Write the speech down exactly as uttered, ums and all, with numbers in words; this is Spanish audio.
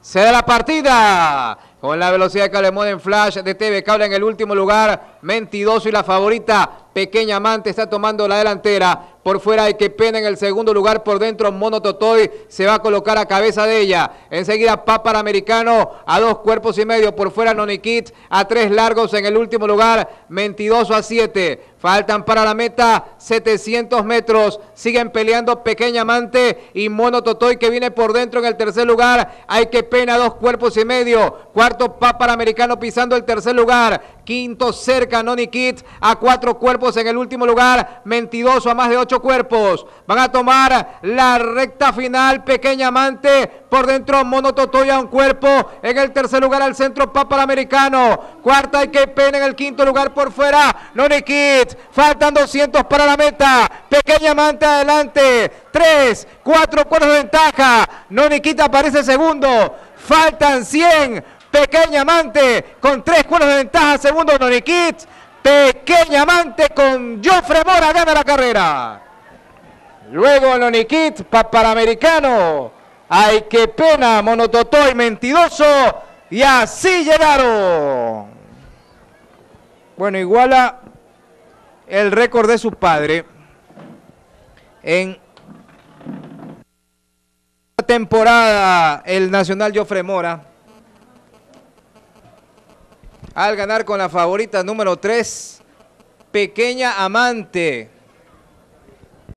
Se da la partida con la velocidad de Cable en Flash de T V Cable en el último lugar. Mentidoso y la favorita Pequeña Amante está tomando la delantera. Por fuera hay que pena en el segundo lugar. Por dentro Mono Totoy se va a colocar a cabeza de ella. Enseguida Papa Americano a dos cuerpos y medio. Por fuera Noni Kid a tres largos en el último lugar. Mentidoso a siete. Faltan para la meta setecientos metros. Siguen peleando Pequeña Amante y Mono Totoy que viene por dentro en el tercer lugar. Hay que pena dos cuerpos y medio. Cuarto Papa Americano pisando el tercer lugar. Quinto cerca Noni Kid a cuatro cuerpos en el último lugar. Mentidoso a más de ocho cuerpos. Van a tomar la recta final. Pequeña Amante por dentro. Mono Totoy a un cuerpo. En el tercer lugar al centro Papa Americano. Cuarta hay que pena en el quinto lugar por fuera. Noni Kid. Faltan doscientos para la meta. Pequeña Amante adelante. tres, cuatro cuerpos de ventaja. Noni Kid aparece segundo. Faltan cien. Pequeña Amante con tres cuerpos de ventaja. Segundo Noni Kid. Pequeña Amante con Jofre Mora gana la carrera. Luego Noni Kid, Panamericano. Ay, qué pena, Mono Totoy, Mentidoso. Y así llegaron. Bueno, iguala el récord de su padre en la temporada el Nacional Jofre Mora. Al ganar con la favorita número tres, Pequeña Amante.